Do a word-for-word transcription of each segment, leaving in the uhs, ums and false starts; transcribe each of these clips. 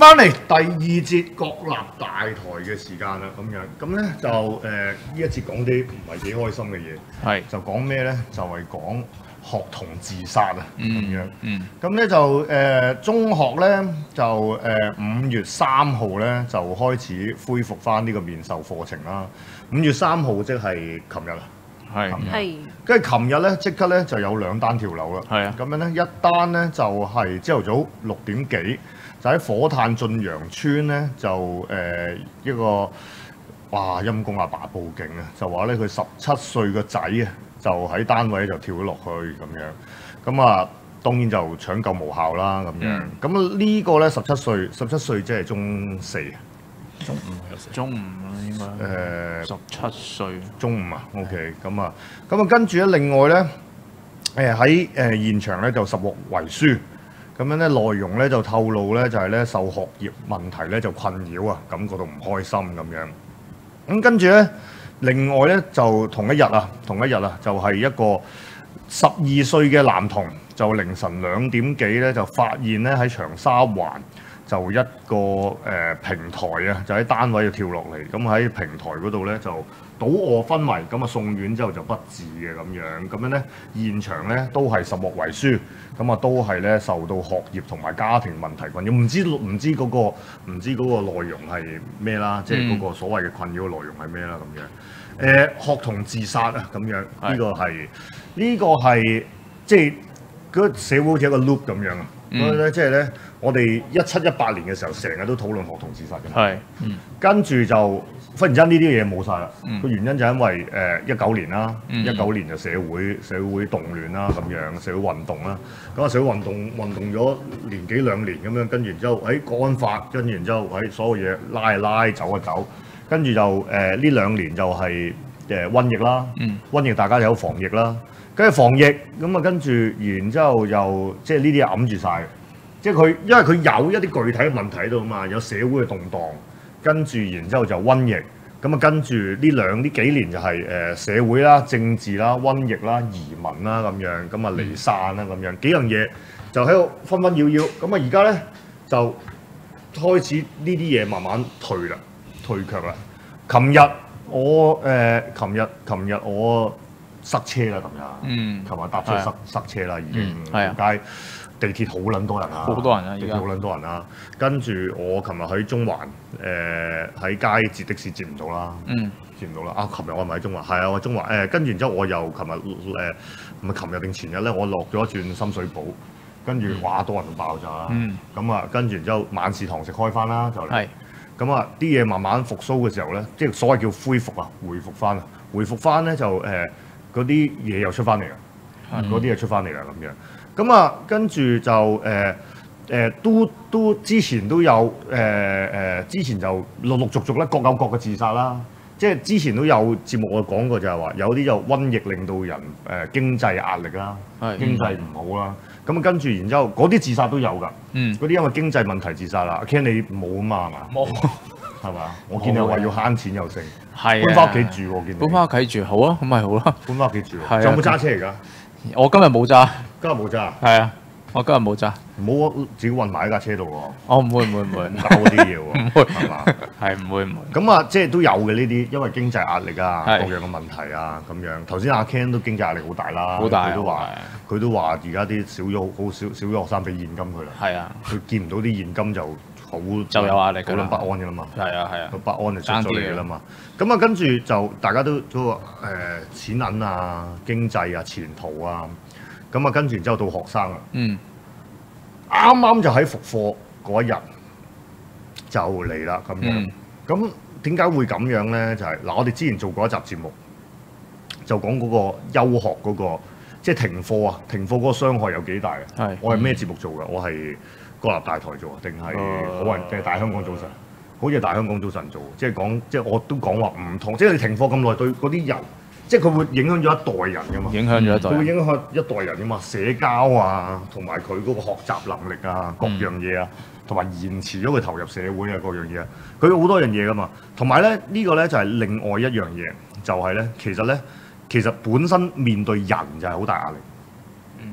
翻嚟第二節國立大台嘅時間啦，咁樣咁咧就誒呢、呃、一節講啲唔係幾開心嘅嘢，係就講咩咧？就係、是、講學童自殺啊，咁、嗯、樣。嗯。咁咧就誒、呃、中學咧就誒五、呃、月三號咧就開始恢復翻呢個面授課程啦。五月三號即係琴日啦。係。係。跟住琴日咧即刻咧就有兩單跳樓啦。係啊。咁樣咧一單咧就係朝頭早六點幾。就喺火炭駿洋村咧，就誒、呃、一個哇陰公阿爸報警啊，就話咧佢十七歲個仔啊，就喺單位就跳咗落去咁樣，咁啊當然就搶救無效啦咁樣。咁、嗯、呢個咧十七歲，十七歲即係中四，中五有時中五啦應該。誒十七歲，中五啊 ，OK， 咁啊，咁啊跟住咧另外咧誒喺誒現場咧就十獲遺書。咁樣咧內容咧就透露咧就係咧受學業問題咧就困擾啊，感覺到唔開心咁樣。咁跟住咧，另外咧就同一日啊，同一日啊，就係、是、一個十二歲嘅男童，就凌晨兩點幾咧就發現咧喺長沙灣就一個誒、呃、平台啊，就喺單位度跳落嚟，咁喺平台嗰度咧就倒卧昏迷，咁啊送院之後就不治嘅咁樣。咁樣咧現場咧都係十獲遺書。咁啊，都係咧受到學業同埋家庭問題困擾，唔知唔知嗰、嗰個唔知嗰個內容係咩啦，即係嗰個所謂嘅困擾嘅內容係咩啦咁樣。誒、呃，學童自殺啊咁樣，呢、呢個係呢、呢個係即係嗰社會好似一個 loop 咁樣啊。所以咧，即係咧，我哋一七一八年嘅時候，成日都討論學童自殺嘅。係，嗯，跟住就忽然間呢啲嘢冇晒啦。個、嗯、原因就因為誒一九年啦，一九、嗯、年就社會社會動亂啦，咁樣社會運動啦。咁啊，社會運動運動咗年幾兩年咁樣，跟住然之後喺國安法，跟住然之後喺所有嘢拉啊拉，走啊走，跟住就誒呢、呃、兩年就係、是、誒、呃、瘟疫啦，嗯、瘟疫大家有防疫啦。跟住防疫咁啊，跟住然之後又即係呢啲揞住晒，即係佢因為佢有一啲具體嘅問題喺度啊嘛，有社會嘅動盪，跟住然之後就瘟疫，咁啊跟住呢兩呢幾年就係誒社會啦、政治啦、瘟疫啦、移民啦咁樣，咁啊離散啦咁樣幾樣嘢就喺度紛紛擾擾，咁啊而家咧就開始呢啲嘢慢慢退啦，退卻啦。琴日我誒，琴日琴日我。塞車啦，琴日，嗯，琴日搭車塞塞車啦，已經，係啊，街地鐵好撚多人啊，好多人啊，地鐵好撚多人啊。跟住我琴日喺中環，誒喺街截的士截唔到啦，嗯，截唔到啦。啊，琴日我咪喺中環，係啊，我中環，誒跟住然之後我又琴日誒唔係琴日定前日咧，我落咗一轉深水埗，跟住哇多人到爆炸啦，嗯，咁啊跟住然之後晚市堂食開翻啦，就係，咁啊啲嘢慢慢復甦嘅時候咧，即係所謂叫恢復啊，回復翻啊，回復翻咧就誒。嗰啲嘢又出翻嚟啦，嗰啲嘢出翻嚟啦咁樣，咁啊跟住就誒誒、呃呃、都都之前都有誒誒、呃呃，之前就陸陸續續咧各有各嘅自殺啦，即係之前都有節目我講過就係話有啲就瘟疫令到人誒、呃、經濟壓力啦，經濟唔好啦，咁跟住然之後嗰啲自殺都有㗎，嗰、嗯、啲因為經濟問題自殺啦，阿 Ken 你冇啊嘛係嘛？冇。係嘛？我見你話要慳錢又剩，搬翻屋企住喎，見你搬翻屋企住，好啊，咁咪好咯，搬翻屋企住。仲有冇揸車嚟㗎？我今日冇揸，今日冇揸。係啊，我今日冇揸。唔好自己運埋喺架車度喎。我唔會唔會唔會，搞嗰啲嘢喎。唔會係嘛？係唔會唔會。咁啊，即係都有嘅呢啲，因為經濟壓力啊，各樣嘅問題啊，咁樣。頭先阿 Ken 都經濟壓力好大啦，好大。佢都話佢都話而家啲少咗好少少咗學生俾現金佢啦。係啊，佢見唔到啲現金就。好就有壓力㗎啦，好不安㗎啦嘛，係啊係啊，個不安就出咗嚟㗎啦嘛。咁啊跟住就大家都都話誒錢銀啊、經濟啊、前途啊，咁啊跟住然之後到學生啊，嗯，啱啱就喺復課嗰一日就嚟啦咁樣。咁點解會咁樣咧？就係、是、嗱，我哋之前做過一集節目，就講嗰個休學嗰、那個，即係停課啊，停課嗰個傷害有幾大啊？係，我係咩節目做㗎？我係。國立大台做定係好人定係大香港早晨？好似係大香港早晨做，即係講即係我都講話唔同，即係你停課咁耐對嗰啲人，即係佢會影響咗一代人㗎嘛。影響咗一代，佢會影響一代人㗎嘛。社交啊，同埋佢嗰個學習能力啊，各樣嘢啊，同埋延遲咗佢投入社會啊，各樣嘢啊，佢好多樣嘢㗎嘛。同埋咧呢個咧就係另外一樣嘢，就係咧其實咧其實本身面對人就係好大壓力。嗯，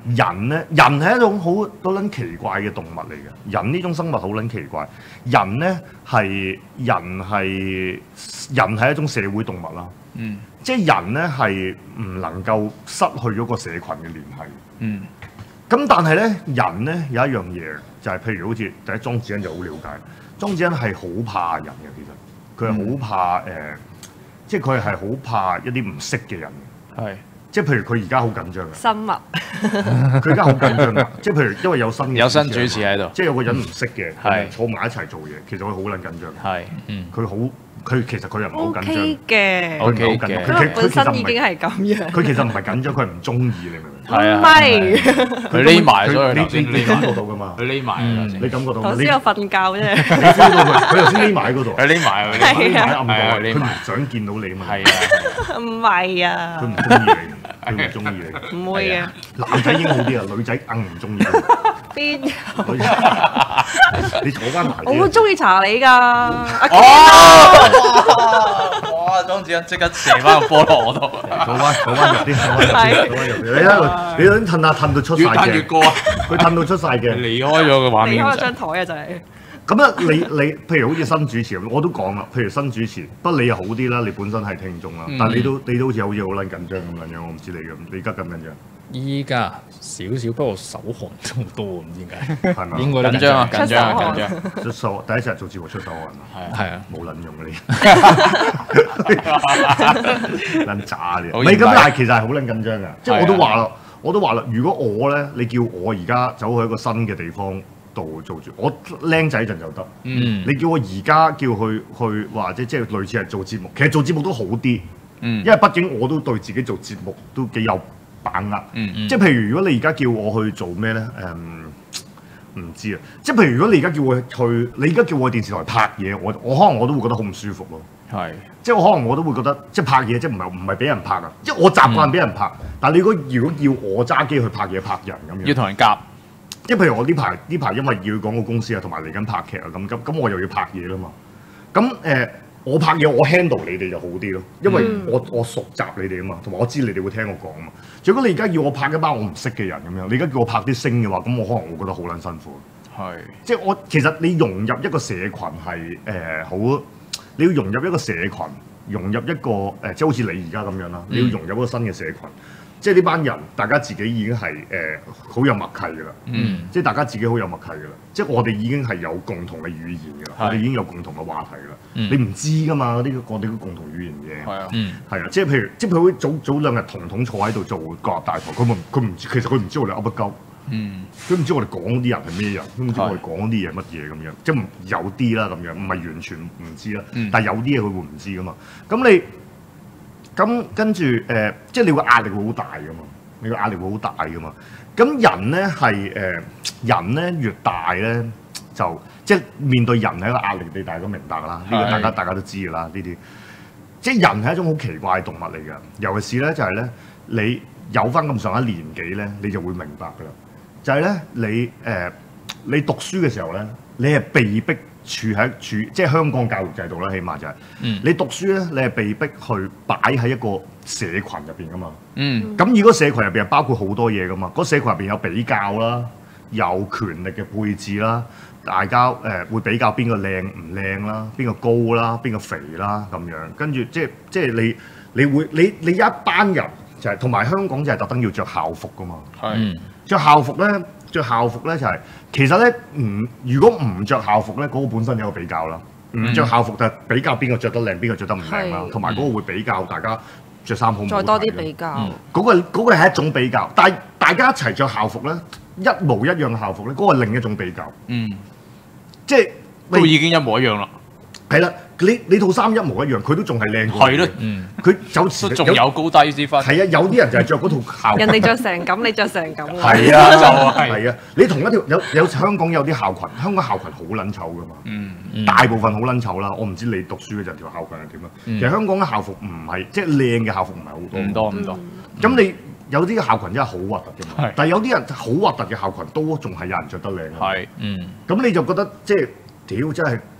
人咧，人係一種好好撚奇怪嘅動物嚟嘅。人呢種生物好撚奇怪。人咧係人係人係一種社會動物啦。嗯，即係人咧係唔能夠失去咗個社群嘅聯繫。嗯，咁但係咧，人咧有一樣嘢就係、是、譬如好似第一莊子欣就好了解，莊子欣係好怕人嘅，其實佢係好怕誒、嗯呃，即係佢係好怕一啲唔識嘅人。係。即係譬如佢而家好緊張嘅生物，佢而家好緊張嘅。即係譬如因為有新有新主持喺度， 即係有個人唔識嘅，係坐埋一齊做嘢，其實佢好撚緊張。係，嗯，佢好，佢其實佢又唔係好緊張嘅 ，O K 嘅， 佢本身已經係咁樣。 佢其實唔係緊張，佢係唔中意你明唔明？ 係啊，唔係， 佢匿埋咗， 你你你感覺到㗎嘛？ 佢匿埋， 你感覺到。 頭先我瞓覺啫。 你 feel 到佢，佢頭先匿埋喺嗰度。 佢匿埋， 匿埋暗角，佢唔想見到你啊嘛。 係啊， 唔係啊。 佢唔中意你。佢唔中意你， 唔會嘅。 男仔已經好啲啊，女仔硬唔中意。 邊有？ 你坐翻埋。 我好中意查你㗎。 哦！哇！莊子欣即刻射翻個波落我度。 坐翻，坐翻入啲，坐翻入啲，坐翻入啲。你喺度，你喺度褪下褪到出晒嘅。越褪越過啊！佢褪到出晒嘅。 離開咗個畫面。 離開張台啊！就係。 咁啊，你你譬如好似新主持咁，我都講啦。譬如新主持，不過你又好啲啦，你本身係聽眾啦，嗯、但係你都你都好似好似好撚緊張咁樣樣，我唔知你咁，你而家緊唔緊張？ 依家少少，不過手汗都好多，唔知點解。 係咪？ 應該緊張啊！緊張啊！緊張。 出手第一次做節目出手汗啊！ 係係啊， 冇撚用嘅你，撚渣嘅。唔係咁，但係其實係好撚緊張㗎。即係我都話啦，我都話啦，如果我咧，你叫我而家走去一個新嘅地方度做住，我僆仔陣就得。嗯，你叫我而家叫去去或者即係類似係做節目，其實做節目都好啲。嗯，因為畢竟我都對自己做節目都幾有把握。嗯嗯，即係譬如如果你而家叫我去做咩咧？誒、嗯，唔知啊。即係譬如如果你而家叫我去，你而家叫我去電視台拍嘢，我我可能我都會覺得好唔舒服咯。係是，即係我可能我都會覺得，即係拍嘢即係唔係唔係俾人拍啊？即係我習慣俾人拍，嗯、但係你如果如果叫我揸機去拍嘢拍人咁樣， 要同人夾。 即係譬如我呢排呢排因為要廣告公司啊，同埋嚟緊拍劇啊，咁咁咁我又要拍嘢啦嘛。咁誒、呃，我拍嘢我 handle 你哋就好啲咯，因為我我熟習你哋啊嘛，同埋我知你哋會聽我講啊嘛。如果你而家要我拍一班我唔識嘅人咁樣，你而家叫我拍啲星嘅話，咁我可能會覺得好撚辛苦。係是，即係我其實你融入一個社群係誒好，你要融入一個社群，融入一個誒、呃，即係好似你而家咁樣啦，你要融入一個新嘅社群。即係呢班人，大家自己已經係誒好有默契㗎啦。嗯，即係大家自己好有默契㗎啦。即係我哋已經係有共同嘅語言㗎啦。是我哋已經有共同嘅話題㗎啦。嗯、你唔知㗎嘛？呢個我哋嘅共同語言嘅。係啊。嗯。係啊，即係譬如，即係譬如早早兩日彤彤坐喺度做國立大台，佢唔佢唔知，其實佢唔知我哋噏乜鳩。嗯。佢唔知我哋講啲人係咩人，佢唔知我哋講啲嘢乜嘢咁樣。即係有啲啦咁樣，唔係完全唔知啦。嗯、但係有啲嘢佢會唔知㗎嘛？咁你。咁跟住誒、呃，即係你會壓力會好大噶嘛？你個壓力會好大噶嘛？咁人咧係誒，人咧越大咧就即係面對人係一個壓力，你大家都明白啦。呢個大家大家都知噶啦，呢啲即係人係一種好奇怪嘅動物嚟㗎。尤其是咧就係、是、咧，你有翻咁上下年紀咧，你就會明白㗎啦。就係、是、咧，你誒、呃、你讀書嘅時候咧，你係被逼。處喺處即係香港教育制度啦，起碼就係、是嗯、你讀書咧，你係被逼去擺喺一個社群入邊噶嘛。嗯，咁如果社群入邊係包括好多嘢噶嘛，嗰、那個、社群入邊有比較啦，有權力嘅配置啦，大家誒、呃、會比較邊個靚唔靚啦，邊個高啦，邊個肥啦咁樣，跟住即係即係你你會你你一班人就係同埋香港就係特登要着校服噶嘛。係着、嗯、校服咧。着校服咧就係、是、其實咧唔如果唔着校服咧，嗰、那個本身有個比較啦。唔着校服就比較邊個着得靚，邊個着得唔靚啦。同埋嗰個會比較大家着衫好唔好睇。再多啲比較。嗰、嗯那個嗰、那個係一種比較，但係大家一齊着校服咧，一模一樣嘅校服咧，嗰、那個係另一種比較。嗯，即係都已經一模一樣啦。 係啦。你你套衫一模一樣，佢都仲係靚過。係咯，嗯，佢就都仲有高低之分。 係啊，有啲人就係着嗰套校服。 人哋着成咁，你着成咁。 係啊，就係、係啊。你同一條有有香港有啲校裙，香港校裙好撚醜噶嘛。嗯嗯、大部分好撚醜啦，我唔知你讀書嗰陣條校裙係點啊。嗯、其實香港嘅校服唔係即係靚嘅校服唔係好多。 唔多唔多。 咁、嗯、你有啲校裙真係好核突嘅嘛。係。但係有啲人好核突嘅校裙都仲係有人着得靚。係。嗯。咁你就覺得即係屌真係。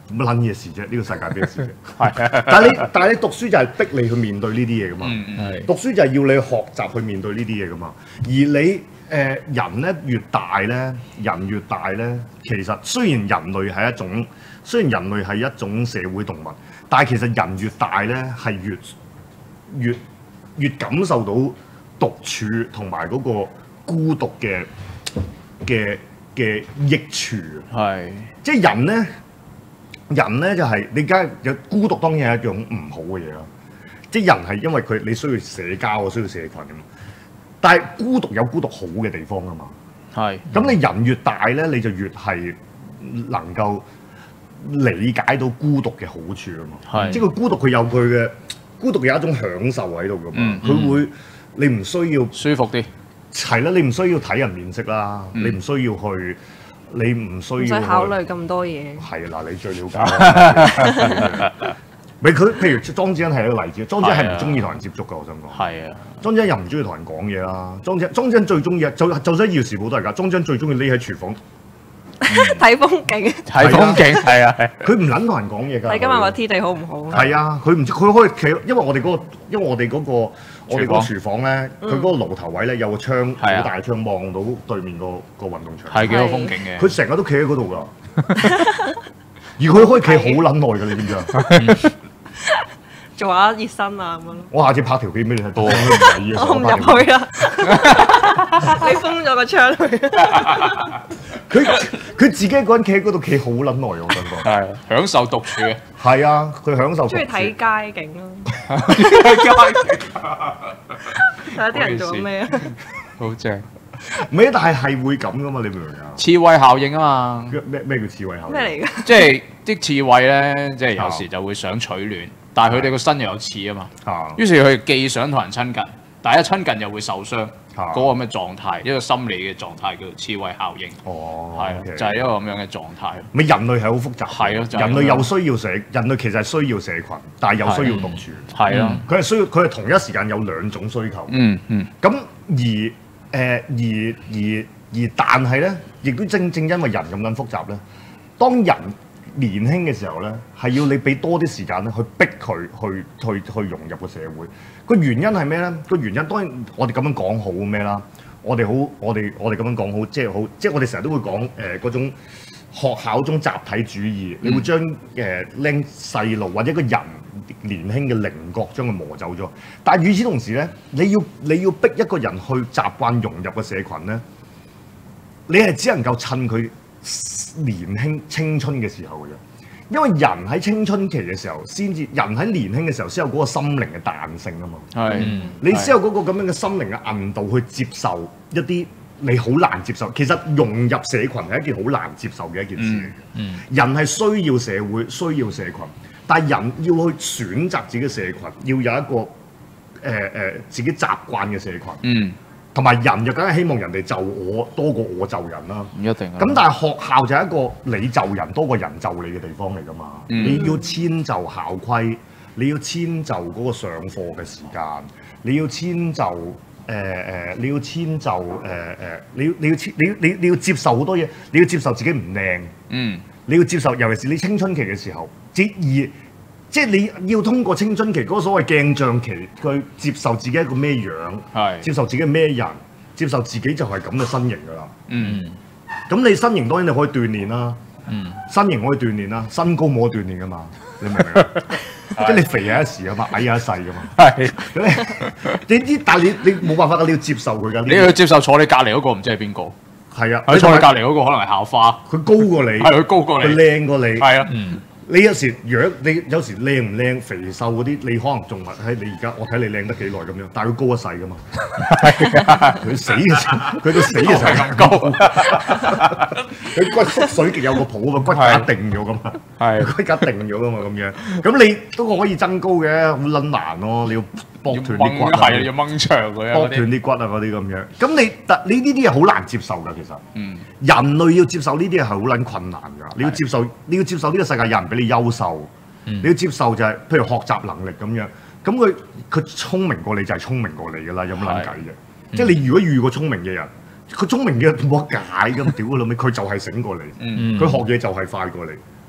乜撚嘢事啫？呢、這個世界咩事啫？係，但係你但係你讀書就係逼你去面對呢啲嘢噶嘛。 係讀書就係要你學習去面對呢啲嘢噶嘛。而你誒、呃、人咧越大咧，人越大咧，其實雖然人類係一種，雖然人類係一種社會動物，但係其實人越大咧係越越越感受到獨處同埋嗰個孤獨嘅嘅嘅益處。 係， 即係人咧。人咧就係、是、你而家有孤獨，當然係一樣唔好嘅嘢啦。即係人係因為佢你需要社交，需要社群㗎嘛。但係孤獨有孤獨好嘅地方㗎嘛。係。咁你人越大咧，你就越係能夠理解到孤獨嘅好處㗎嘛。係。即係佢孤獨，佢有佢嘅孤獨有一種享受喺度㗎嘛。佢、嗯、會你唔需要舒服啲。係啦， 你唔需要睇人面色啦，嗯、你唔需要去。你唔需要唔使考慮咁多嘢。 係嗱，你最了解。咪佢譬如莊子欣係一個例子，莊子欣係唔中意同人接觸㗎，我想講。係啊。莊子欣又唔中意同人講嘢啦。莊子莊子欣最中意，就就算《耀時報》都係㗎。莊子欣最中意匿喺廚房睇風景。 睇風景係啊係。 佢唔撚同人講嘢㗎。 你今日個天地好唔好？ 係啊，佢唔知佢可以企，因為我哋嗰個，因為我哋嗰個我哋嗰個廚房咧，佢嗰個爐頭位咧有個窗，好大窗望到對面個個運動場， 係幾好風景嘅。 佢成日都企喺嗰度㗎，而佢可以企好撚耐㗎，你知唔知啊？ 做下熱身啊咁樣咯。 我下次拍條片俾你睇，多我唔入去啦，你封咗個窗去。 佢佢自己一個人企喺嗰度企好撚耐，我想講。 係享受獨處嘅。係啊，佢享受。 中意睇街景咯。 睇街景。 睇下啲人做咩啊？ 好正。 唔係，但係係會咁噶嘛？你明唔明啊？ 刺蝟效應啊嘛。 咩咩叫刺蝟效應？ 咩嚟㗎？ 即係啲刺蝟咧，即係有時就會想取暖，但係佢哋個身又有刺啊嘛。啊。於是佢既想同人親近，但係一親近又會受傷。嗰個咁嘅狀態，一個心理嘅狀態叫做刺蝟效應。哦，係、okay. 就係、是、一個咁樣嘅狀態。咪人類係好複雜。係咯、就是，人類又需要社，人類其實係需要社群，但係又需要獨處。係咯，佢係需要，佢係同一時間有兩種需求。嗯嗯。咁而誒、呃、而而而，而但係咧，亦都正正因為人咁樣複雜咧，當人年輕嘅時候咧，係要你俾多啲時間咧，去逼佢去去去融入個社會。個原因係咩咧？個原因當然我哋咁樣講好咩啦？我哋好，我哋我哋咁樣講好，即係好，即係我哋成日都會講誒嗰種學校中集體主義，嗯、你會將誒僆細路或者一個人年輕嘅稜角將佢磨走咗。但係與此同時咧，你要你要逼一個人去習慣融入個社群咧，你係只能夠趁佢年輕青春嘅時候嘅啫。因為人喺青春期嘅時候，先至人喺年輕嘅時候先有嗰個心靈嘅彈性啊嘛。係，你先有嗰個咁樣嘅心靈嘅韌度去接受一啲你好難接受。其實融入社群係一件好難接受嘅一件事。嗯，人係需要社會，需要社群，但係人要去選擇自己嘅社群，要有一個誒誒、呃呃、自己習慣嘅社群。嗯。同埋人就梗係希望人哋就我多過我就人啦，唔一定。咁但係學校就係一個你就人多過人就你嘅地方嚟㗎嘛。嗯、你要遷就校規，你要遷就嗰個上課嘅時間，你要遷就誒誒、呃，你要遷就誒誒、呃，你要你要遷你要你你要接受好多嘢，你要接受自己唔靚，嗯，你要接受，尤其是你青春期嘅時候，即而。即係你要通過青春期嗰個所謂鏡像期，去接受自己一個咩樣，接受自己係咩人，接受自己就係咁嘅身形㗎啦。嗯，咁你身形當然你可以鍛鍊啦。嗯，身形可以鍛鍊啦，身高冇得鍛鍊㗎嘛。你明唔明？即係你肥係一時啊嘛，矮係一世㗎嘛。係。咁你你啲，但係你你冇辦法㗎，你要接受佢㗎。 你要接受坐你隔離嗰個唔知係邊個？ 係啊， 你坐你隔離嗰個可能係校花， 佢高過你， 係佢高過你， 佢靚過你。係啊。 嗯。 你有時樣，你有時靚唔靚、肥瘦嗰啲，你可能仲係喺你而家，我睇你靚得幾耐咁樣，但係佢高一世噶嘛。佢死嘅時候，佢到死嘅時候咁高。佢骨縮水極有個譜啊嘛，骨架定咗噶嘛。係骨架定咗噶嘛咁樣。咁你都可以增高嘅，好撚難咯。你要剝斷啲骨， 係要掹長佢啊， 剝斷啲骨啊嗰啲咁樣。咁你但你呢啲嘢好難接受㗎，其實。嗯。人類要接受呢啲嘢係好撚困難㗎。你要接受，你要接受呢個世界有人比你優秀。嗯、你要接受就係、是，譬如學習能力咁樣。咁佢佢聰明過你就係聰明過你㗎啦，有乜撚計啫？嗯、即係你如果遇過聰明嘅人，佢聰明嘅冇得解咁，屌佢老味，佢就係醒過你。佢、嗯、學嘢就係快過你。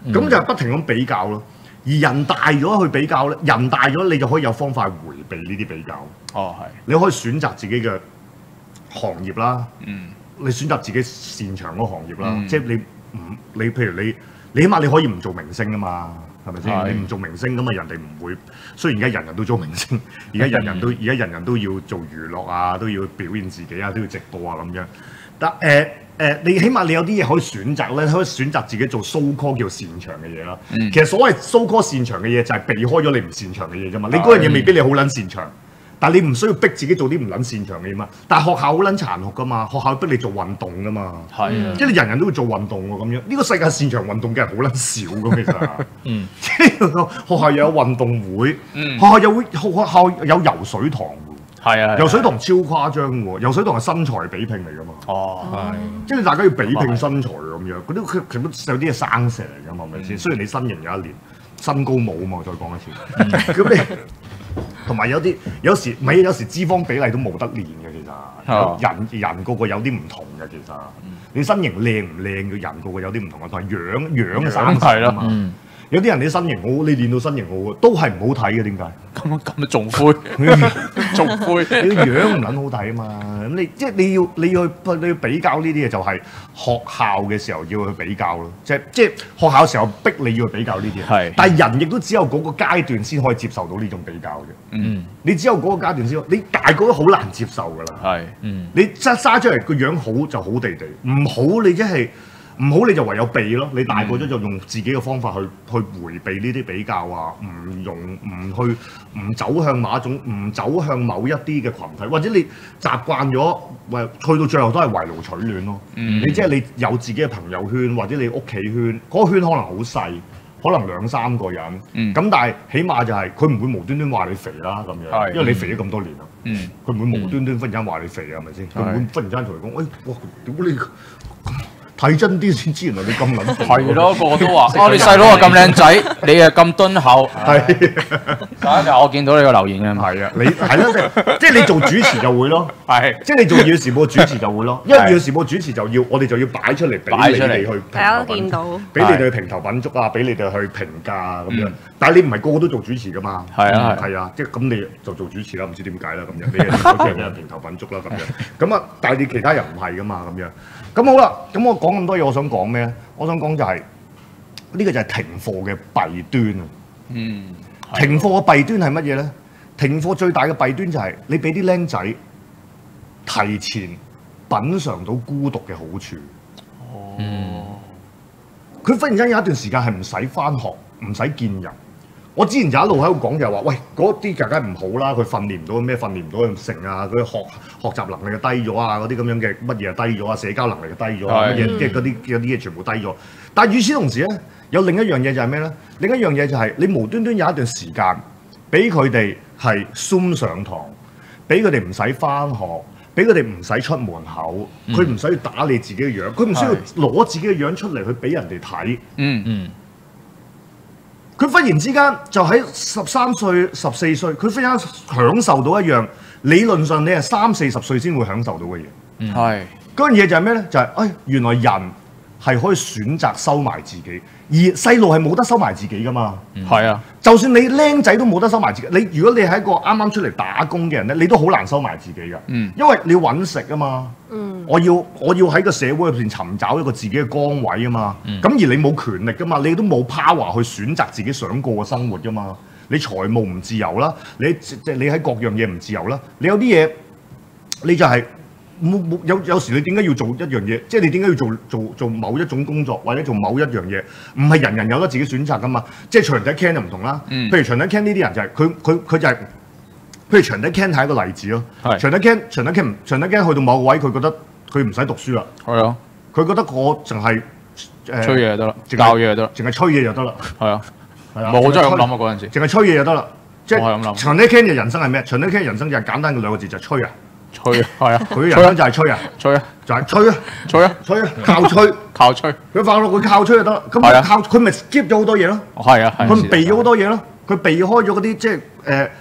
咁就係不停咁比較咯。而人大咗去比較咧，人大咗你就可以有方法迴避呢啲比較。 哦，係。 你可以選擇自己嘅行業啦。 嗯。你選擇自己擅長嗰個行業啦。嗯、即係你唔你譬如你你起碼你可以唔做明星啊嘛，係咪先？你唔做明星咁啊，人哋唔會。雖然而家人人都做明星，而家人人都而家人人都要做娛樂啊，都要表現自己啊，都要直播啊咁樣。但誒。呃誒、呃，你起碼你有啲嘢可以選擇咧，可以選擇自己做 so call 叫擅長嘅嘢啦。嗯、其實所謂 so call 擅長嘅嘢就係避開咗你唔擅長嘅嘢啫嘛。你嗰樣嘢未必你好撚擅長，但係你唔需要逼自己做啲唔撚擅長嘅嘢嘛。但係學校好撚殘酷噶嘛，學校逼你做運動噶嘛。係啊，即係你人人都會做運動喎咁樣。呢、這個世界擅長運動嘅人好撚少噶其實。嗯，即係學校又有運動會，嗯、學校又會學校有游水堂。係啊，游水堂超誇張喎，游水堂係身材比拼嚟㗎嘛。哦，係，即係大家要比拼身材咁樣，嗰啲佢佢都有啲嘢生蛇嚟㗎嘛，係咪先？雖然你身形有一年，身高冇啊嘛，再講一次。咁你同埋有啲有時咪有時脂肪比例都冇得練嘅，其實人人個個有啲唔同嘅，其實你身形靚唔靚嘅人個個有啲唔同嘅，同埋樣樣嘅生係啦嘛。有啲人你身形好，你練到身形好，都係唔好睇嘅，點解？ 咁咁仲灰，仲灰， 你樣唔撚好睇啊嘛！咁你即係你要你要去你要比較呢啲嘢，就係學校嘅時候要去比較咯。即係即係學校嘅時候逼你要去比較呢啲嘢。係，但係人亦都只有嗰個階段先可以接受到呢種比較嘅。嗯，你只有嗰個階段先，你大個都好難接受㗎啦。係，嗯，你生生出嚟個樣好就好地地，唔好你即係。唔好你就唯有避咯，你大個咗就用自己嘅方法去去迴避呢啲比較啊，唔用唔去唔走向某一種，唔走向某一啲嘅群體，或者你習慣咗，喂，去到最後都係圍爐取暖咯。嗯、你即係你有自己嘅朋友圈，或者你屋企圈，嗰、嗰個圈可能好細，可能兩三個人，咁、嗯、但係起碼就係佢唔會無端端話你肥啦咁樣，因為你肥咗咁多年啦，佢唔、嗯、會無端端忽然間話你肥啊，係咪先？佢唔會忽然間同你講，喂、哎，哇，屌你！睇真啲先知，原來你咁撚肥。 係咯，個個都話：哦，你細佬啊咁靚仔，你啊咁敦厚。係。第一日我見到你個留言嘅。 係啊，你係咯，即係你做主持就會咯。係。即係你做《粵語時報》主持就會咯，因為《粵語時報》主持就要我哋就要擺出嚟俾你哋去。 大家都見到。 俾你哋去評頭品足啊，俾你哋去評價啊咁樣。但係你唔係個個都做主持㗎嘛。係啊係。係啊，即係咁你就做主持啦，唔知點解啦咁樣。你係好似人哋評頭品足啦咁樣。咁啊，但係你其他人唔係㗎嘛咁樣。咁好啦，咁我講咁多嘢，我想講咩咧？我想講就係、是、呢、這個就係停課嘅弊端啊！嗯，停課嘅弊端係乜嘢咧？停課最大嘅弊端就係你俾啲僆仔提前品嚐到孤獨嘅好處。哦，佢忽然間有一段時間係唔使返學，唔使見人。我之前就一路喺度講就係話，喂，嗰啲梗係唔好啦，佢訓練唔到咩，訓練唔到咁成啊，佢學學習能力就低咗啊，嗰啲咁樣嘅乜嘢低咗啊，社交能力就低咗啊，乜嘢即係嗰啲有啲嘢全部低咗。但係與此同時咧，有另一樣嘢就係咩咧？另一樣嘢就係你無端端有一段時間俾佢哋係 Zoom 上堂，俾佢哋唔使返學，俾佢哋唔使出門口，佢唔使要打理自己嘅樣，佢唔需要攞自己嘅樣出嚟去俾人哋睇。嗯嗯。佢忽然之間就喺十三歲、十四歲，佢忽然間享受到一樣理論上你係三四十歲先會享受到嘅嘢。係嗰樣嘢就係咩咧？就係、是、誒、哎、原來人係可以選擇收埋自己，而細路係冇得收埋自己噶嘛。係、嗯、啊，就算你僆仔都冇得收埋自己。你如果你係一個啱啱出嚟打工嘅人咧，你都好難收埋自己噶。嗯，因為你要揾食啊嘛。嗯，我要我要喺個社會入邊尋找一個自己嘅崗位啊嘛。嗯，咁而你冇權力噶嘛，你都冇 power 去選擇自己想過嘅生活噶嘛。你財務唔自由啦，你即係你喺各樣嘢唔自由啦。你有啲嘢你就係、是。冇冇有有時你點解要做一樣嘢？即係你點解要做做做某一種工作或者做某一樣嘢？唔係人人有得自己選擇噶嘛？即係長底 Ken 就唔同啦。嗯、譬如長底 Ken 呢啲人就係佢佢佢就係、是，譬如長底 Ken 係一個例子咯。係長底 Ken 長底 Ken 長底 Ken 去到某個位，佢覺得佢唔使讀書啦。係啊，佢覺得我淨係誒吹嘢就得啦，教嘢就得啦， 淨係吹嘢就得啦。係啊，係啊， 我真係咁諗啊嗰陣時， 淨係吹嘢就得啦。即係我係咁諗。 長底 Ken 嘅人生係咩？長底 Ken 嘅人生就係簡單嘅兩個字，就係吹啊！ 吹啊，係啊， 佢人生就係吹啊， 吹啊， 就係吹啊， 吹啊， 吹啊，靠吹， 靠吹。 佢發落佢靠吹就得啦。咁佢靠佢咪 skip 咗好多嘢咯。 係啊， 佢避咗好多嘢咯。佢避開咗嗰啲即係誒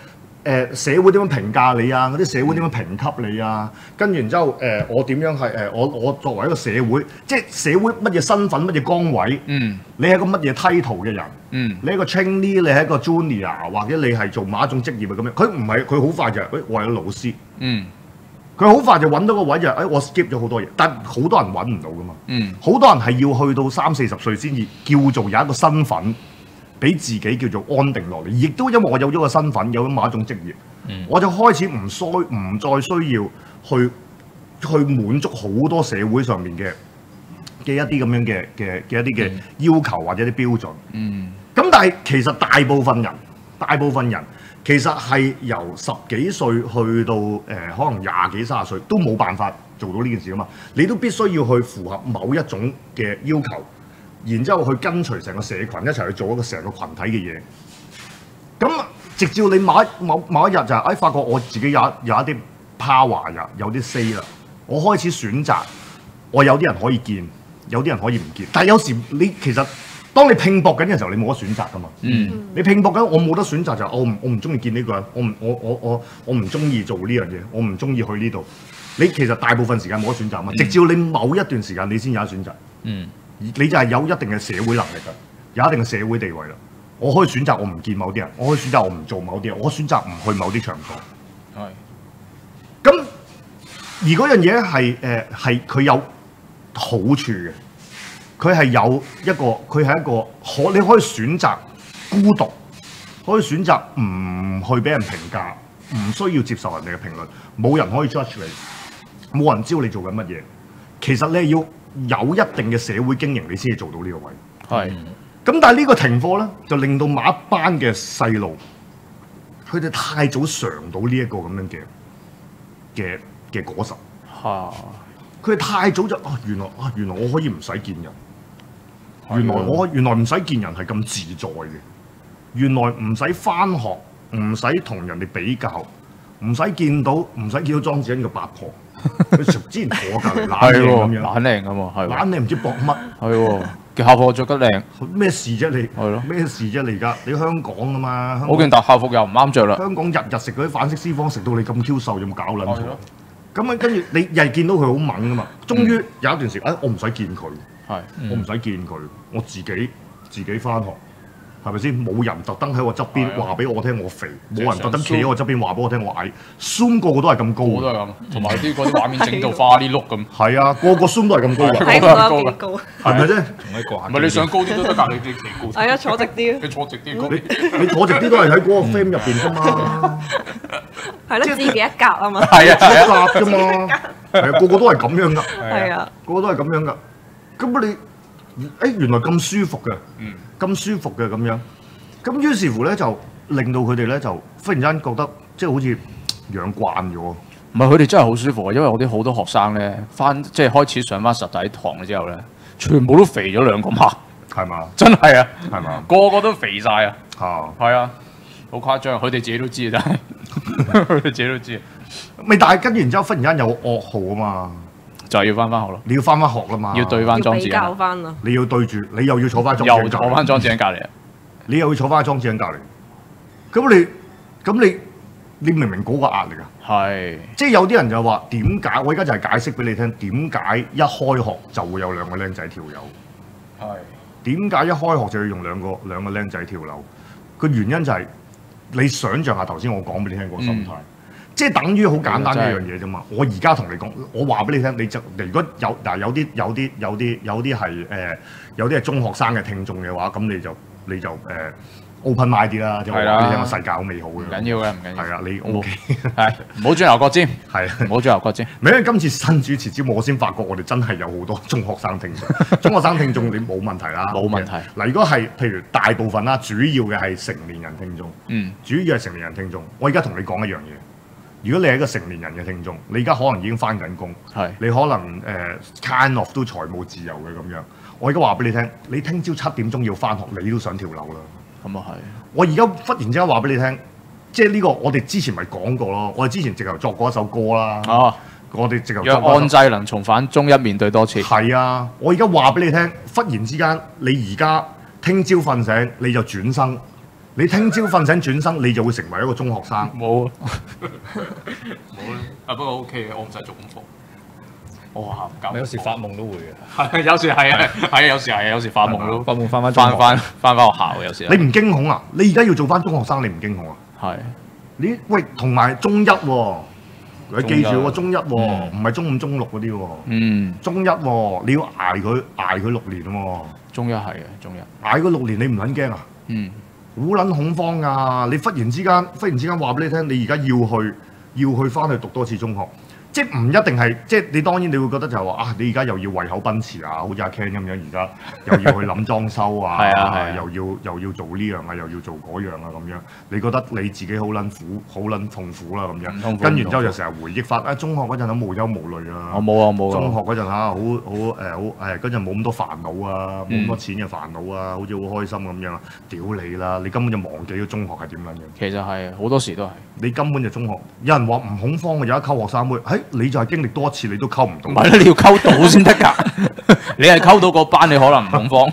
誒社會點樣評價你啊？嗰啲社會點樣評級你啊？跟住然之後誒、呃，我點樣係誒？我我作為一個社會，即係社會乜嘢身份、乜嘢崗位？嗯，你係一個乜嘢 title 嘅人？嗯，你係一個 trainee，你係一個 junior， 或者你係做某一種職業嘅咁樣。佢唔係，佢好快就係、是、誒，我係老師。嗯，佢好快就揾到個位就係、是、誒，我 skip 咗好多嘢，但好多人揾唔到噶嘛。嗯，好多人係要去到三四十歲先至叫做有一個身份。俾自己叫做安定落嚟，亦都因為我有咗個身份，有咗某一種職業，嗯、我就開始唔需唔再需要去去滿足好多社會上面嘅嘅一啲咁樣嘅嘅嘅一啲嘅要求或者啲標準。嗯，咁但係其實大部分人，大部分人其實係由十幾歲去到誒、呃、可能廿幾三十歲都冇辦法做到呢件事啊嘛，你都必須要去符合某一種嘅要求。然之後去跟隨成個社群一齊去做一個成個群體嘅嘢，咁直至你某一某某一日就係、哎發覺我自己有有一啲 power 呀，有啲 say 啦，我開始選擇，我有啲人可以見，有啲人可以唔見，但係有時你其實當你拼搏緊嘅時候，你冇得選擇噶嘛。嗯。你拼搏緊，我冇得選擇就係、我唔我唔中意見呢個人，我唔我我我我唔中意做呢樣嘢，我唔中意去呢度。你其實大部分時間冇得選擇嘛，直至你某一段時間你先有得選擇。嗯。你就係有一定嘅社會能力㗎，有一定嘅社會地位啦。我可以選擇我唔見某啲人，我可以選擇我唔做某啲嘢，我選擇唔去某啲場所。係。咁而嗰樣嘢係誒係佢有好處嘅，佢係有一個佢係一個可你可以選擇孤獨，可以選擇唔去俾人評價，唔需要接受人哋嘅評論，冇人可以 judge 你，冇人知道你做緊乜嘢。其實你係要有一定嘅社會經營，你先至做到呢個位。係。咁但係呢個停課咧，就令到某一班嘅細路，佢哋太早嘗到呢一個咁樣嘅嘅嘅果實。嚇！佢哋太早就啊，原來啊，原來我可以唔使見人。原來我原來唔使見人係咁自在嘅。原來唔使返學，唔使同人哋比較，唔使見到，唔使見到莊子欣個八婆。佢之前坐我隔離懶靚咁樣， 懶靚咁喎，係懶靚唔知搏乜， 係喎，嘅校服着得靚， 咩事啫你？ 係咯， 咩事啫你而家？你香港啊嘛， 我件大校服又唔啱着啦。 香港日日食嗰啲反式脂肪，食到你咁 Q 瘦，有冇搞撚錯？咁啊，跟住你日日見到佢好猛噶嘛，終於有一段時間，哎，我唔使見佢，係，我唔使見佢，我自己自己返學。係咪先？冇人特登喺我側邊話俾我聽我肥，冇人特登企喺我側邊話俾我聽我矮。Zoom 個個都係咁高， 都係咁，同埋啲嗰啲畫面整到花啲碌咁。 係啊，個個 Zoom 都係咁高㗎， 睇唔到幾高， 係咪啫？ 同你講，唔係你想高啲都得㗎，你你企高。 係啊，坐直啲。 你坐直啲， 你你坐直啲都係喺嗰個 frame 入邊㗎嘛。 係咯，自己一格啊嘛。 係啊，一格啫嘛。係啊，個個都係咁樣㗎。 係啊， 個個都係咁樣㗎。咁你誒原來咁舒服嘅，咁舒服嘅咁樣。咁於是乎咧，就令到佢哋咧就忽然間覺得即係好似養慣咗。 唔係佢哋真係好舒服啊！因為我啲好多學生咧，翻即係開始上翻實體堂之後咧，全部都肥咗兩個碼， 係嘛？ 真係啊， 係嘛？ 個個都肥晒啊！ 啊， 係啊，好誇張，佢哋自己都知啊，真係佢哋自己都知。 咪但係跟住然之後，忽然間有噩耗啊嘛， 就係要翻翻學咯。 你要翻翻學啦嘛， 要對翻莊子欣， 教翻啦。 你要對住，你又要坐翻莊子欣， 又坐翻莊子欣隔離啊！ 你又要坐翻喺莊子欣隔離，咁你咁你你明明嗰個壓力啊，係，即係有啲人就話點解？我而家就係解釋俾你聽，點解一開學就會有兩個僆仔跳樓？係，點解一開學就要用兩個兩個僆仔跳樓？個原因就係、是、你想象下頭先我講俾你聽個心態，嗯、即係等於好簡單一樣嘢啫嘛。我而家同你講，我話俾你聽，你就如果有嗱有啲有啲有啲有啲係誒有啲係中學生嘅聽眾嘅話，咁你就。你就誒、呃、open mind 啲啦，就話俾你聽個世界好美好嘅。唔緊要嘅，唔緊要。係啊，你 O K。係，唔好轉牛角尖。係，唔好轉牛角尖。因為今次新主持節目，我先發覺我哋真係有好多中學生聽眾。中學生聽眾你冇問題啦。冇問題。嗱，如果係譬如大部分啦，主要嘅係成年人聽眾。嗯。主要係成年人聽眾。我而家同你講一樣嘢。如果你係一個成年人嘅聽眾，你而家可能已經翻緊工。係。你可能誒、呃、kind of 都財務自由嘅咁樣。我而家話俾你聽，你聽朝七點鐘要翻學，你都想跳樓啦。咁啊係。我而家忽然之間話俾你聽，即係呢個我哋之前咪講過咯。我哋之前直頭作過一首歌啦。哦。我哋直頭。若安濟能重返中一，面對多次。係啊，我而家話俾你聽，忽然之間你而家聽朝瞓醒你就轉生， 你聽朝瞓醒轉身，你就會成為一個中學生。 冇，冇啦。啊不過 OK 嘅，我唔使做功課。我學校唔教。 有時發夢都會嘅。 係，有時係啊，係啊，有時係啊，有時發夢咯。 發夢翻翻翻翻翻翻學校有時。 你唔驚恐啊？你而家要做翻中學生，你唔驚恐啊？ 係。 你喂，同埋中一喎，你記住喎，中一喎，唔係中五、中六嗰啲喎。嗯。中一喎，你要捱佢捱佢六年喎。 中一係啊，中一。 捱嗰六年你唔撚驚啊？嗯。好撚恐慌㗎！你忽然之間，忽然之間話俾你聽，你而家要去要去翻去讀多次中學。即係唔一定係，即係你當然你會覺得就係話啊，你而家又要為口奔馳啊，好似阿 Ken 咁樣，而家又要去諗裝修啊， 係啊係啊又要又要做呢樣啊，又要做嗰樣啊咁樣，你覺得你自己好撚苦，好撚痛苦啦咁樣，跟完之後就成日回憶翻啊，中學嗰陣都無憂無慮啊， 我冇啊冇啊， 中學嗰陣嚇好好誒好誒嗰陣冇咁多煩惱啊，冇咁多錢嘅煩惱啊，好似好開心咁樣，屌你啦，你根本就忘記咗中學係點撚樣。 其實係好多時都係， 你根本就中學，有人話唔恐慌嘅，有一溝學生妹，誒你就係經歷多一次你都溝唔到， 唔係啦，你要溝到先得㗎。你係溝到個班，你可能唔恐慌。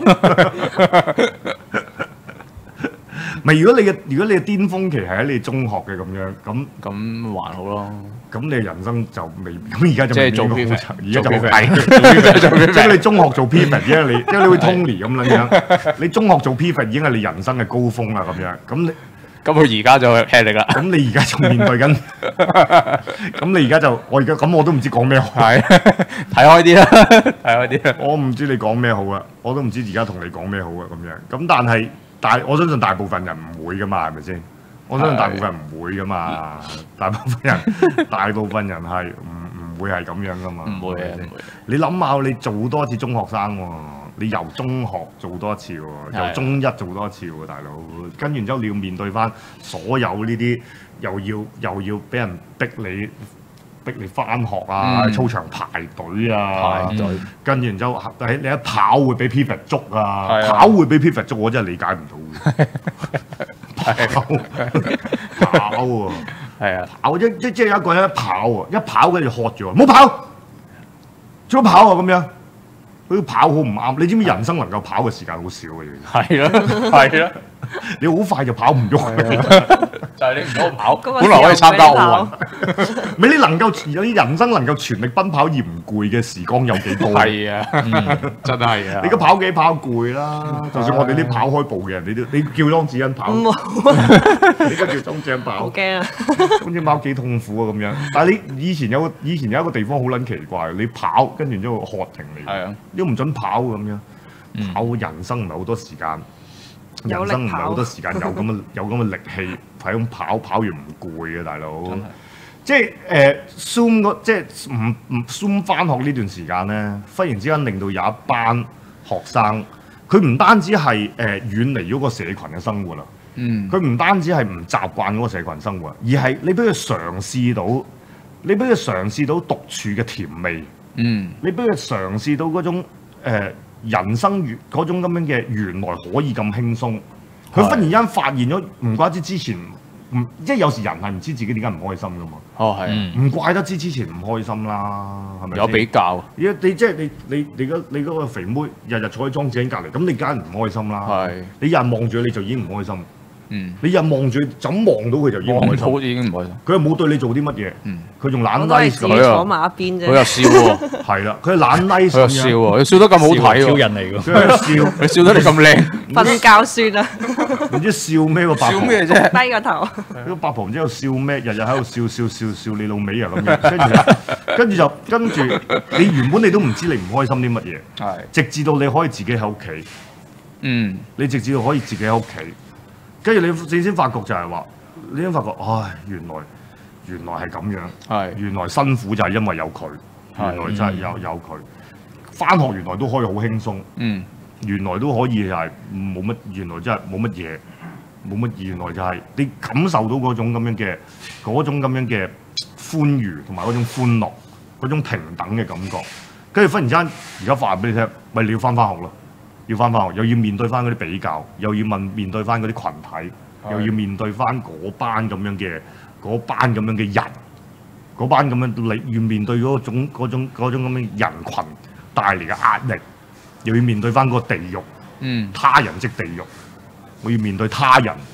咪如果你嘅如果你嘅巔峰期係喺你中學嘅咁樣，咁咁還好咯。 咁你人生就未咁而家就即係做 P， 而家就做 P， 即係你中學做 pivot，因為你因為你會 Tony 咁樣，你中學做 pivot 已經係你人生嘅高峰啦咁樣，咁你。 咁佢而家就吃力啦。 咁你而家仲面對緊，咁你而家就我而家咁我都唔知講咩好。 係睇開啲啦，睇開啲啦。 我唔知你講咩好啊，我都唔知而家同你講咩好啊咁樣。咁但係大我相信大部分人唔會噶嘛，係咪先？我相信大部分人唔會噶嘛，大部分人大部分人係唔唔會係咁樣噶嘛。 唔會啊！ 你諗下，你做多一次中學生喎。你由中學做多一次喎，由中一做多一次喎，大佬。跟完之後你要面對翻所有呢啲，又要又要俾人逼你逼你翻學啊，嗯、操場排隊啊，排隊。跟完之後喺你一跑會俾 pivot 捉啊，啊跑會俾 pivot 捉，我真係理解唔到嘅。跑跑喎，係啊，跑即即即有一個人一跑喎，一跑跟住喝住喎，唔好跑，做乜跑啊咁樣？佢跑好唔啱，你知唔知人生能夠跑嘅時間好少嘅嘢？係咯，係咯，你好快就跑唔喐， 就係你唔好跑，本來可以參加奧運。 咪你能夠有啲人生能夠全力奔跑而唔攰嘅時光有幾多？係啊，真係啊！你而家跑幾跑攰啦，就算我哋啲跑開步嘅人，你都你叫莊子欣跑，你跟住莊子欣跑，好驚啊！莊子跑幾痛苦啊咁樣。但係你以前有個以前有一個地方好撚奇怪，你跑跟住之後喝停你。係啊。都唔準跑咁樣，跑人生唔係好多時間，人生唔係好多時間有咁嘅有咁嘅力氣，係咁跑跑完唔攰嘅大佬。即係誒 Zoom 嗰即係唔唔 Zoom 返學呢段時間咧，忽然之間令到有一班學生，佢唔單止係誒遠離咗個社群嘅生活啦，嗯，佢唔單止係唔習慣嗰個社群生活，而係你俾佢嘗試到，你俾佢嘗試到獨處嘅甜味。嗯，你俾佢嘗試到嗰種、呃、人生原嗰種咁樣嘅原來可以咁輕鬆，佢忽然間發現咗，唔怪之之前唔即係有時人係唔知自己點解唔開心噶嘛。哦，係，唔、嗯、怪得之之前唔開心啦，係咪？有比較，而家你即係你你你嗰你嗰個肥妹日日坐喺莊子欣隔離，咁你梗係唔開心啦。係，你日日望住你就已經唔開心。嗯，你日望住，就咁望到佢就已經唔開心，已經唔開心。佢又冇對你做啲乜嘢，佢仲懶 nice 咁樣。坐埋一邊啫。佢又笑喎，係啦，佢懶 nice 咁樣。佢又笑喎，佢笑得咁好睇喎。超人嚟㗎。佢又笑，佢笑得你咁靚。瞓覺算啦。唔知笑咩個八婆？笑咩啫？低個頭。個八婆唔知喺度笑咩？日日喺度笑笑笑笑你老味啊咁樣。跟住，跟住就跟住，你原本你都唔知你唔開心啲乜嘢。係。直至到你可以自己喺屋企。嗯。你直至到可以自己喺屋企。跟住你你先發覺就係話，你先發覺，唉，原來原來係咁樣，係原來辛苦就係因為有佢，原來真係有有佢。返學原來都可以好輕鬆，嗯，原來都可以係冇乜，原來真係冇乜嘢，冇乜，原來就係你感受到嗰種咁樣嘅嗰種咁樣嘅歡愉同埋嗰種歡樂，嗰種平等嘅感覺。跟住忽然之間，而家發俾你聽，咪你要返返學咯。要翻返學，又要面對翻嗰啲比較，又要問面對翻嗰啲群體，又要面對翻嗰班咁樣嘅嗰班咁樣嘅人，嗰班咁樣你要面對嗰種嗰種嗰種咁樣人群帶嚟嘅壓力，又要面對翻嗰個地獄，嗯，他人即地獄，我要面對他人，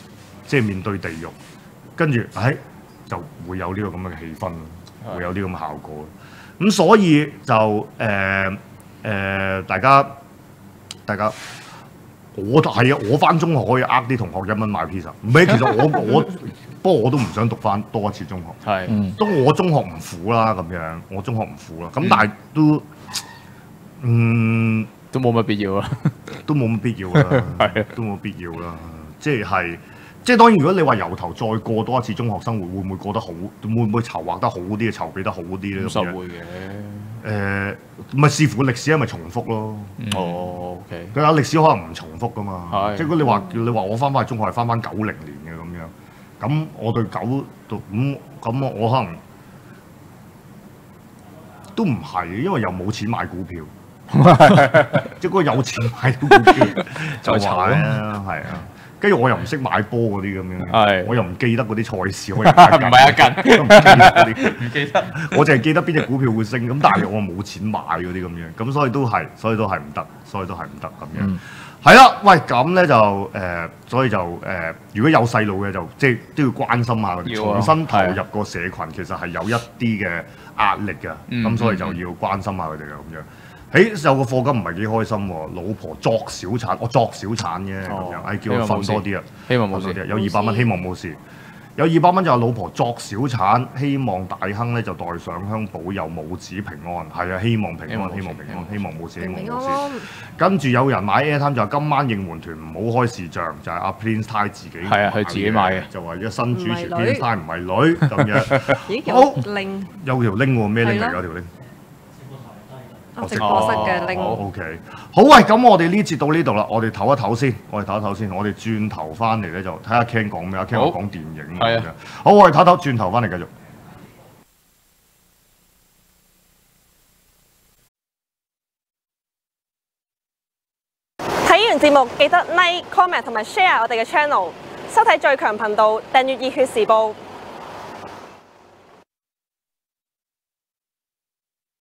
即係面對地獄，跟住唉就會有呢個咁嘅氣氛，會有啲咁嘅效果。咁所以就誒誒、呃呃，大家大家。我係啊！我翻中學可以呃啲同學一蚊買 pizza，唔係其實我我不過我都唔想讀翻多一次中學。係，嗯，都我中學唔苦啦咁樣，我中學唔苦啦。咁、嗯、但係都嗯都冇乜必要啦， 都冇乜必要啦，係都冇必要啦。即係即係當然，如果你話由頭再過多一次中學生活，會唔會過得好？會唔會籌劃得好啲？籌備得好啲咧？ 實會嘅。 誒咪視乎歷史係咪重複咯？ 哦 ，OK。 佢有歷史可能唔重複噶嘛？即係如果你話你話我翻返去中學係翻翻九零年嘅咁樣，咁我對九讀咁咁我可能都唔係，因為又冇錢買股票，即係嗰個有錢買股票就話咧係啊。跟住我又唔識買波嗰啲咁樣，我又唔記得嗰啲賽事，我又唔係一近， 唔記得嗰啲，唔記得，我淨係記得邊隻股票會升，咁但係我冇錢買嗰啲咁樣，咁所以都係，所以都係唔得，所以都係唔得咁樣。係啦、嗯，喂，咁咧就誒、呃，所以就誒、呃，如果有細路嘅就即係都要關心下佢哋，重新投入個社群，其實係有一啲嘅壓力㗎，咁、嗯、所以就要關心下佢哋嘅咁樣。誒有個課金唔係幾開心喎，老婆作小產，我作小產啫咁樣，誒叫佢瞓多啲啊， 希望冇事， 有二百蚊，希望冇事，有二百蚊就係老婆作小產，希望大亨咧就代上香保佑母子平安，係啊，希望平安，希望平安，希望冇事，希望冇事。跟住有人買 Airtime 就今晚應援團唔好開視像，就係阿 Prince Tai 自己係啊，佢自己買嘅， 就話一新主持 Prince Tai 唔係女咁樣。好，有條 link 喎，咩 link 嚟？有條 link。 直播室嘅 link。 好 OK， 好喂，咁我哋呢節到呢度啦，我哋唞一唞先，我哋唞一唞先，我哋轉頭翻嚟咧就睇下 Ken 講咩啊 ，Ken 講電影咁樣。好，我哋唞唞，轉頭翻嚟繼續。 睇完節目記得 like、comment 同埋 share 我哋嘅 channel， 收睇最強頻道，訂閱熱血時報。